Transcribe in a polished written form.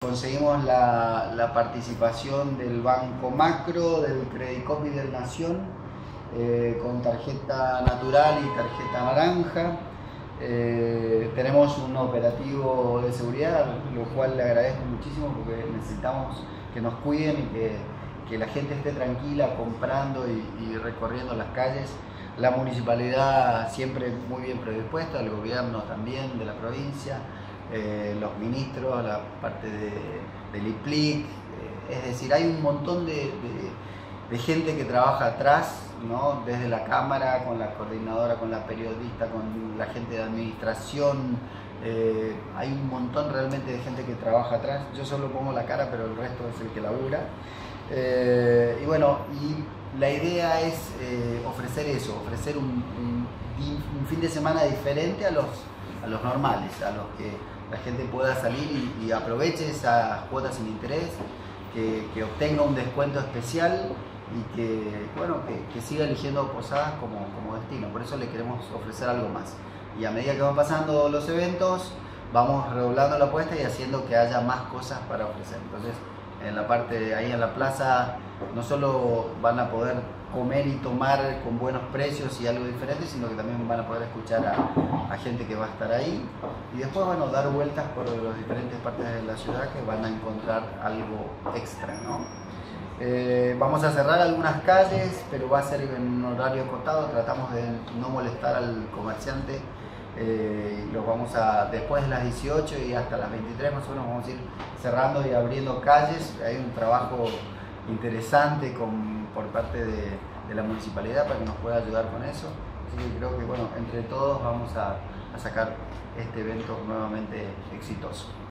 Conseguimos la participación del Banco Macro, del Credicop y del Nación, con tarjeta natural y tarjeta naranja. Tenemos un operativo de seguridad, lo cual le agradezco muchísimo porque necesitamos que nos cuiden y que la gente esté tranquila comprando y recorriendo las calles. La municipalidad siempre muy bien predispuesta, el gobierno también de la provincia, los ministros, la parte del IPLIC, es decir, hay un montón de gente que trabaja atrás, ¿no? Desde la Cámara, con la coordinadora, con la periodista, con la gente de administración, hay un montón realmente de gente que trabaja atrás. Yo solo pongo la cara, pero el resto es el que labura. Y bueno, y la idea es ofrecer eso, ofrecer un fin de semana diferente a los normales, a los que la gente pueda salir y aproveche esas cuotas sin interés, que obtenga un descuento especial y que siga eligiendo Posadas como destino. Por eso le queremos ofrecer algo más. Y a medida que van pasando los eventos, vamos redoblando la apuesta y haciendo que haya más cosas para ofrecer. Entonces, en la parte ahí en la plaza, no solo van a poder comer y tomar con buenos precios y algo diferente, sino que también van a poder escuchar a gente que va a estar ahí. Y después van a dar vueltas por las diferentes partes de la ciudad que van a encontrar algo extra, ¿no? Vamos a cerrar algunas calles, pero va a ser en un horario acotado. Tratamos de no molestar al comerciante. Los vamos a, después de las 18 y hasta las 23 más o menos, vamos a ir cerrando y abriendo calles. Hay un trabajo interesante por parte de la municipalidad para que nos pueda ayudar con eso. Así que creo que bueno, entre todos vamos a sacar este evento nuevamente exitoso.